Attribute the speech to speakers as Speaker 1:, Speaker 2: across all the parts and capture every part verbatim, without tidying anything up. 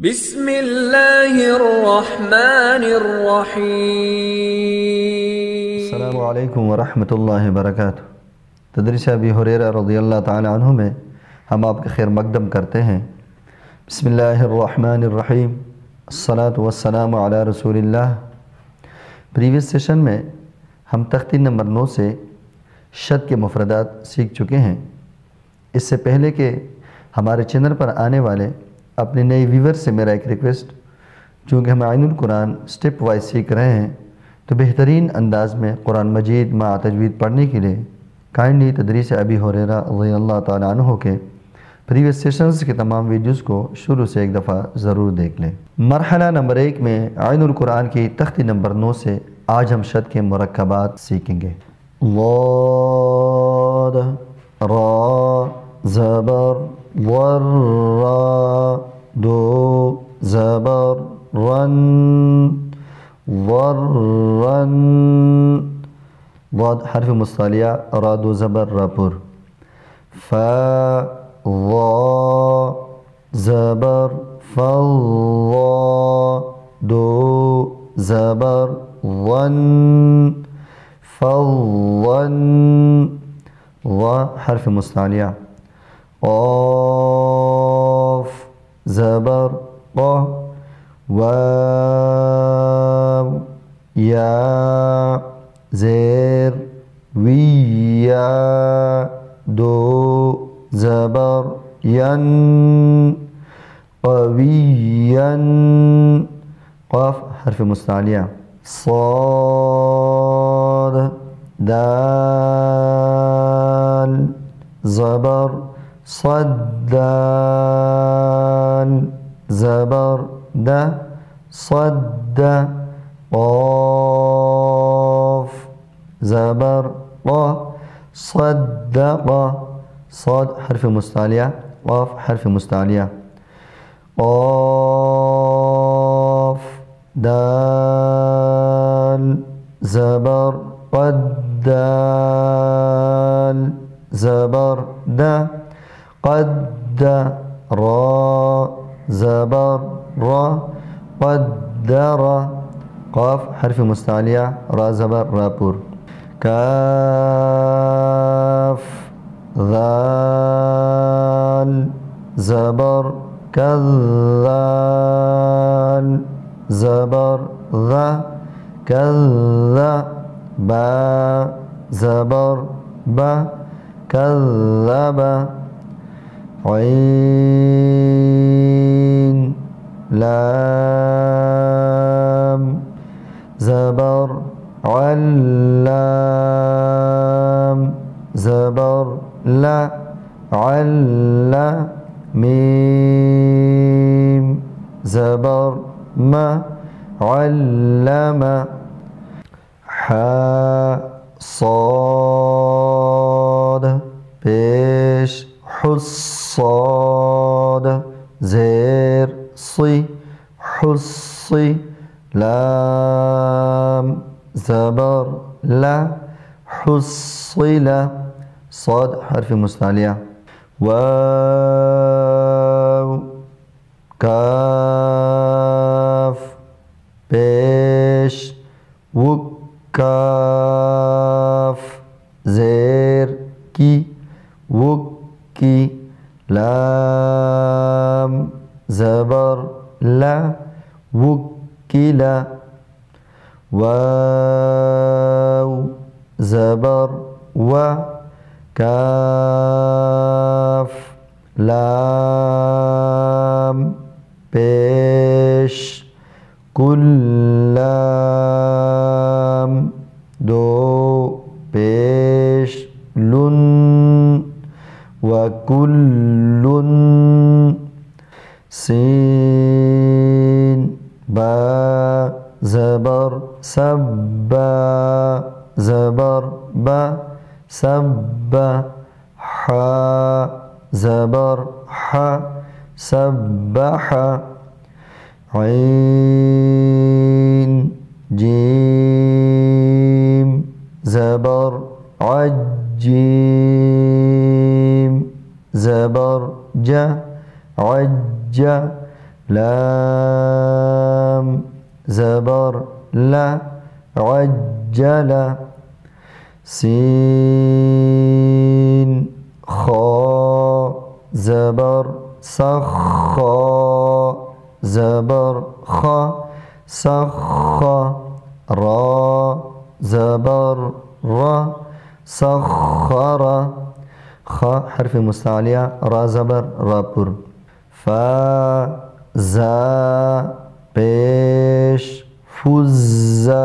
Speaker 1: बिस्मिल्लाहिर्रहमानिर्रहीम।
Speaker 2: अस्सलामु अलैकुम वरहमतुल्लाहि वबरकातुहू। तदरीस अबी हुरैरा रज़ियल्लाहु ताला अन्हु में हम आपके खैर मकदम करते हैं। बिस्मिल्लाहिर्रहमानिर्रहीम। अस्सलातु वस्सलामु अला रसूलिल्लाह। प्रीवियस सेशन में हम तख्ती नंबर नौ से शद के मुफरदात सीख चुके हैं। इससे पहले कि हमारे चैनल पर आने वाले अपने नए व्यूवर से मेरा एक रिक्वेस्ट, चूँकि हम आइनुल कुरान स्टेप वाइज सीख रहे हैं तो बेहतरीन अंदाज में कुरान मजीद मा तजवीद पढ़ने के लिए काइंडली तदरीस अबी हुरैरा रज़ियल्लाहु ताला अन्हु के प्रीवियस सेशंस के तमाम वीडियोस को शुरू से एक दफ़ा ज़रूर देख लें। मरहला नंबर एक में आइनुल कुरान की तख्ती नंबर नौ से आज हम शद के मुरक्कबात सीखेंगे। वाद रा ज़बर वर्रा दो ज़बर रन वर्रन वाद हर्फ मुस्तालिया रा दो ज़बर रापुर फ़ा वा ज़बर फ़ल्ला दो ज़बर वन फ़ल्वन वा हर्फ मुस्तालिया क़ाफ़ ज़बर क़ वाव या ज़ेर विया दो ज़बर यन क़वियन क़ाफ़ हर्फ मुस्तालिया साद दाल ज़बर सद्दाल ज़बर द सद्द क़ाफ़ ज़बर क़ सद्दक़ साद हर्फ मुस्तालिया क़ाफ़ हर्फ मुस्तालिया क़ाफ़ दाल ज़बर क़द्दाल ज़बर द क़द्द रा ज़बर रा क़द्दर क़ाफ़ हर्फ मुस्तालिया रा ज़बर रापुर काफ़ ज़ाल ज़बर कज़्ज़ाल ज़बर ज़ कज़्ज़ बा ज़बर ब कज़्ज़ब ऐन लाम ज़बर अल्लाम ज़बर ला अल्ला मीम ज़बर म अल्लम हा साद पेश हुस्साद ज़ेर सी हुस्सी लाम ज़बर ला हुस्सिला साद हर्फ मुस्तालिया वाव काफ पेश वुकाफ ज़ेर की वुक्की लाम ज़बर ला वुक्किला वाव ज़बर व काफ लाम पेश कुल्लाम दो पेश लुन व कुल्लुन सीन बा ज़बर सब्बा ज़बर बा सब्बा हा ज़बर हा सब्बह ऐन जीम ज़बर अज्जीम ज़बर ज अज्ज لام زبر لا عجل سين خاء زبر صخ زبر خ صخ را زبر را صخر خ حرف مستعلية را زبر رابر فا زا پیش فزا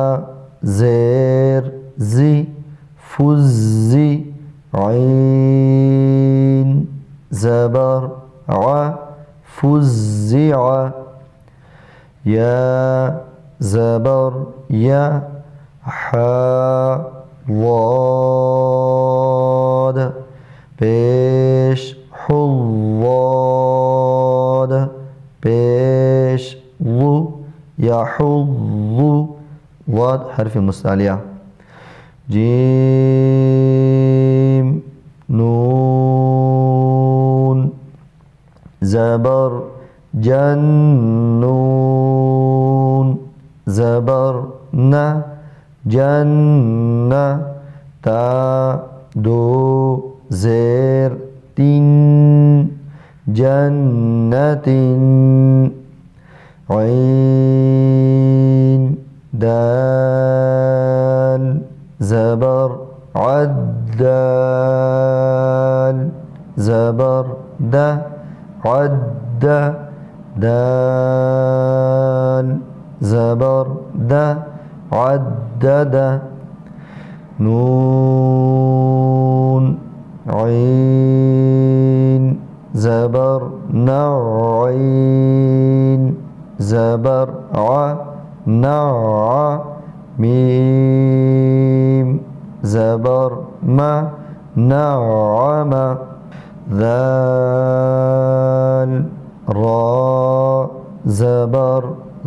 Speaker 2: زير زي فزي عين زبر ع فزع يا زبر يا حا ضاد بيش حضاد بيش ضو يحض ضاد حرف مستعلية جيم نون زبر جنون زبر ن جنة تا دو زير تين جنة عين دال زبر عدال زبر دا عد دال زبر دا عدد نون عين زبر نعين زبر ع نع ميم زبر ما نعم ذال را زبر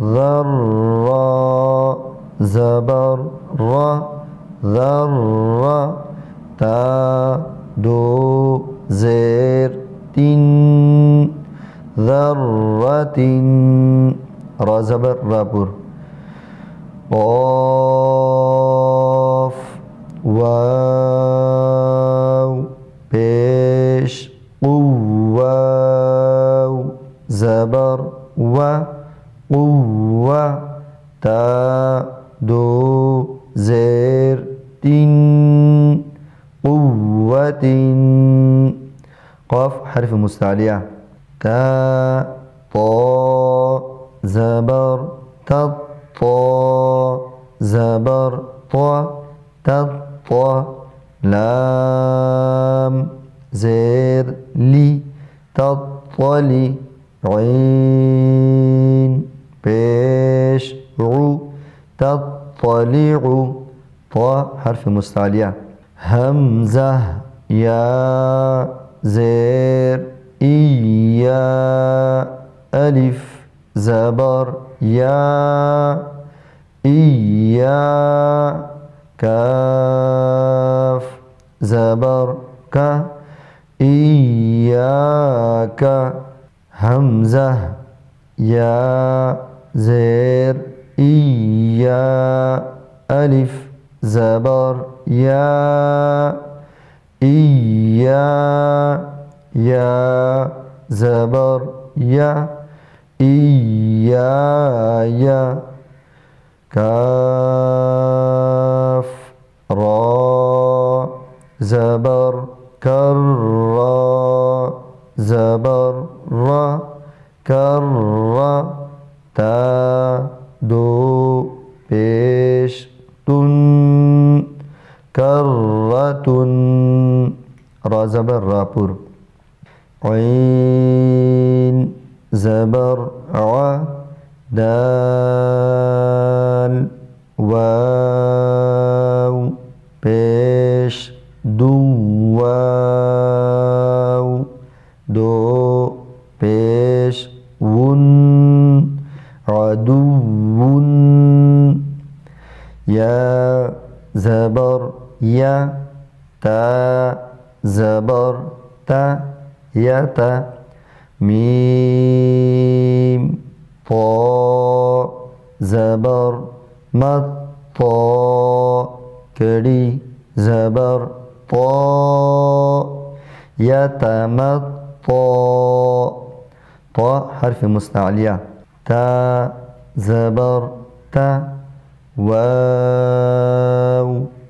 Speaker 2: ذرا زبر را ذرة تا دو زير تين ذرة را زبر رابر قاف واو پیش قواو زبر و قوة تا دو زير تين قوة قاف حرف مستعلية تا طا زبر تطا زبر طا تطا لام زير لي تطلي عين بيش عو تطلع طا حرف مستعلية همزة يا زير إيا ألف زبر يا إيا كاف زبر ك إياك همزة يا زير إيا ألف زبر يا إيا يا زبر يا إيايا كاف را زبر كرا زبر را كرا تا دو پیش تن كرة را زبر راپور عين زبر ع دال واو پیش دو واو دو پیش ون عدو يا زبر يا تا زبر تا يتا ميم طا زبر مت طا كري زبر طا يتمطى طا حرف مستعلية تا زبر تا واو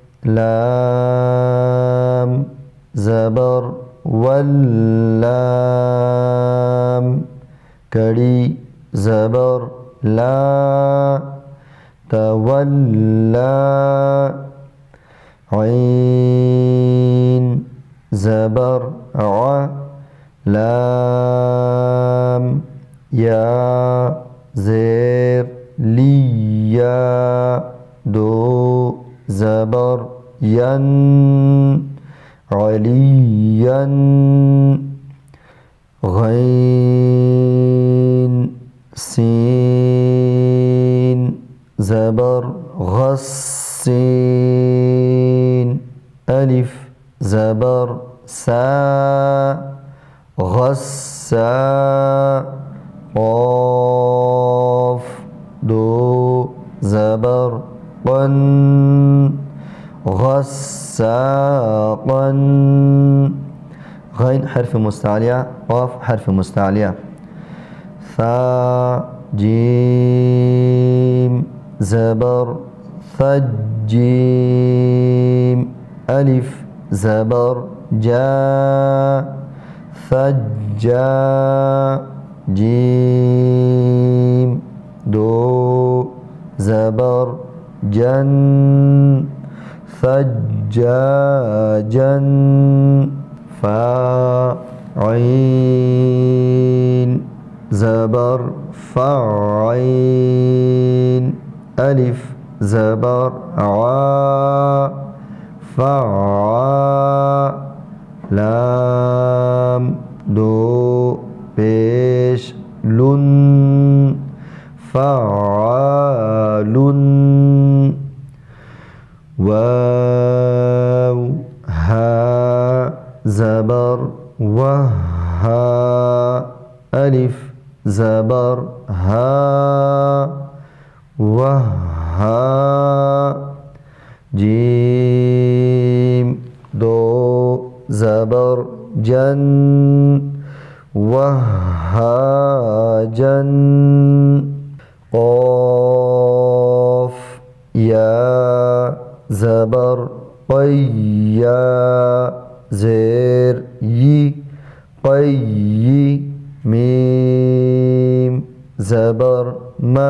Speaker 2: لام زبر واللام كري زبر لا تولى عين زبر ع لام يا زير ليا دو زبر ين عليا غين سين زبر غسين ألف زبر سا غسا قاف دو زبر قن غساقا غين حرف مستعلية قاف حرف مستعلية ثا جيم زبر ثجيم ألف زبر جا ثجا جيم دو زبر جن ثجاجا فا عين زبر فعين ألف زبر عا فعا لام دو بيش لن فعال واو ها زبر وها ألف زبر ها وها جيم دو زبر جن وهاجا قاف يا زبر قيا زير يي قي ميم زبر ما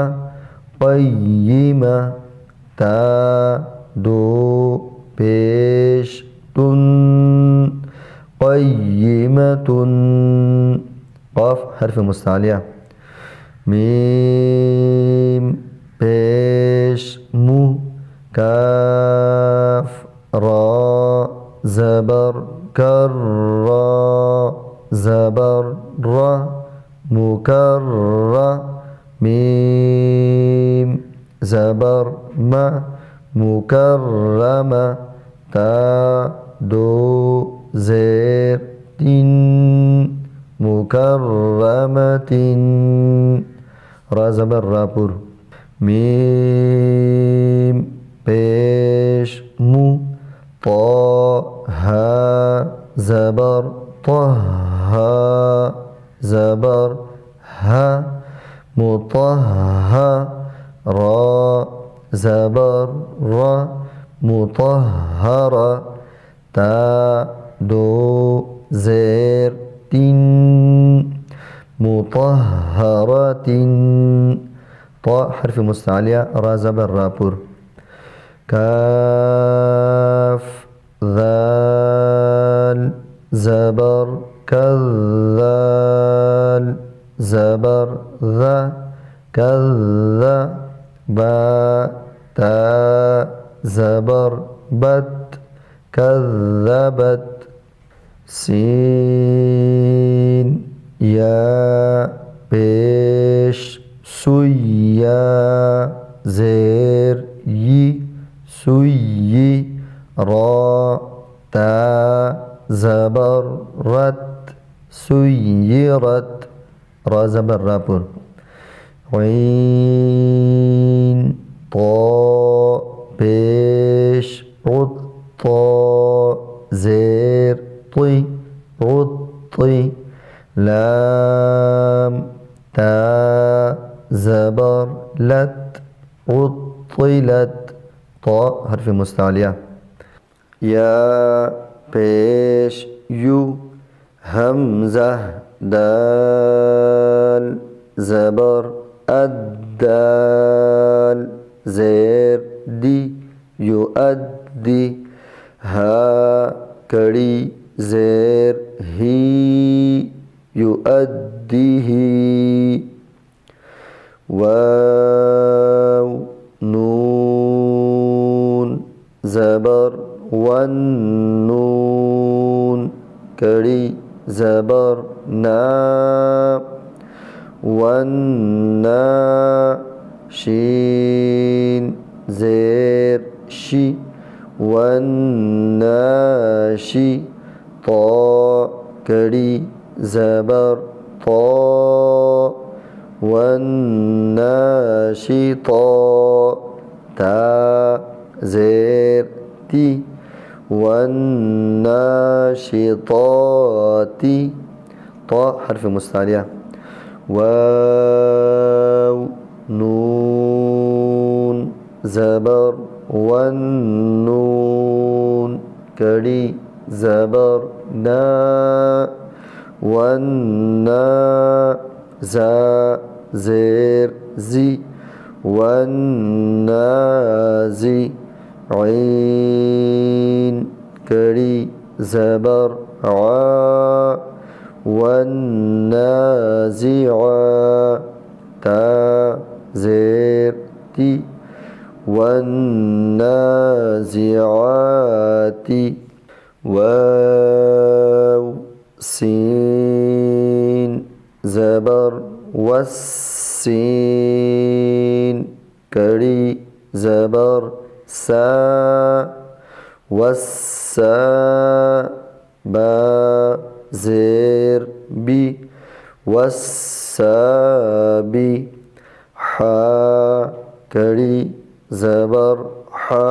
Speaker 2: قيمة تا دو بيش تن قيمة قاف حرف مستعلية ميم بيش مو كاف را زبر كرا زبر را مكرر ميم زبر ما مكرمة تا دو زير تن مكرمة را زبر راپور ميم بيش مو طا ها زبر طه زبر ها مطهر را زبر را مطهرة تا دو زير تن مطهرة طاء حرف مستعلية را زبر راپور كاف ذال زبر كذال زبر ذا كذا با تا زبر بت كذبت سين يا بيش سويا زير يي سوي را تا زبر رت سيرت रा ज़बर रापुर ईन तो पेश उत तो ज़ेर तुई उत्ती लाम ता ज़बर लत उत्तिलत तो हर्फ मुस्तालिया या पेश यू हमज़ा दाल ज़बर अद्दाल ज़ेर दी युअद्दी हा कड़ी ज़ेर ही युअद्दीही वाव नून ज़बर वन्नून कड़ी ज़बर ना वन्ना शीन ज़ेर शी वन्नाशी तो कड़ी ज़बर तो वन्नाशी तो ता ज़ेर ती वन्नाशिताती तो हर्फ मुस्तालिया वाव नून ज़बर वन्नून कड़ी ज़बर ना वन्ना ज़ा ज़ेर ज़ी वन्नाज़ी ईन कड़ी ज़बर आ वन्नाज़िआ ता ज़ेर ती वन्नाज़िआती वाव सीन ज़बर वस्सीन कड़ी ज़बर सा वस्सा बा ज़ेर बी वस्साबी हा कड़ी ज़बर हा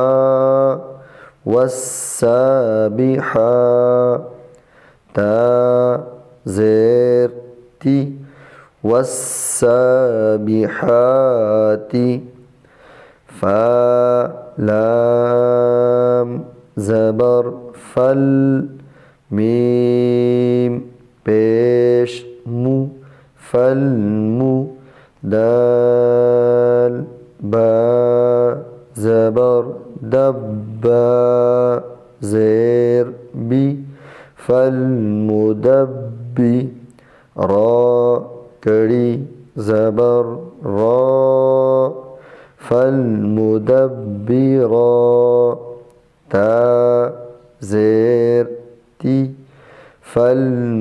Speaker 2: वस्साबिहा ता ज़ेर ती वस्साबिहाती फा लाम ज़बर फल मीम पेश मु फल मु दाल बा ज़बर दब्बा ज़ेर बी फल मुदब्बी रा कड़ी ज़बर रा फल मुदब्बिरा ता ज़ेर ती फल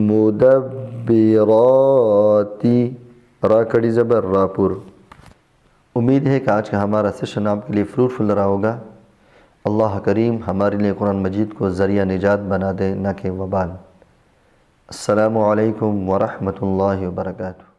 Speaker 2: मुदब्बिराती रा कड़ी ज़बर रापुर। उम्मीद है कि आज का हमारा सेशन आपके लिए फ्रूटफुल रहा होगा। अल्लाह करीम हमारे लिए कुरान मजीद को ज़रिया निजात बना दे, न कि वबाल। अस्सलामु अलैकुम व रहमतुल्लाहि व बरकातुहू।